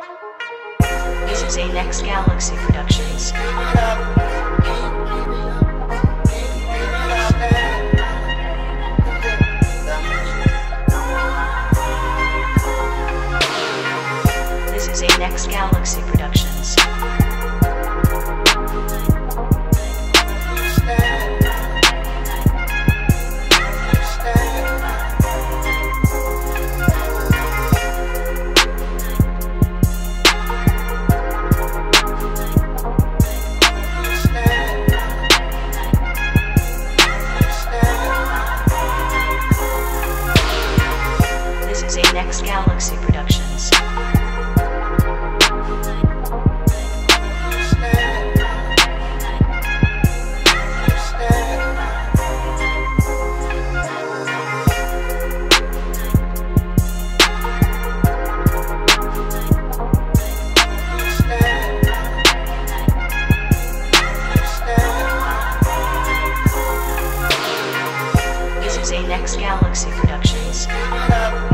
This is a Next Galaxy Productions. This is a Next Galaxy Productions. This is a Next Galaxy Productions. This is a Next Galaxy Productions.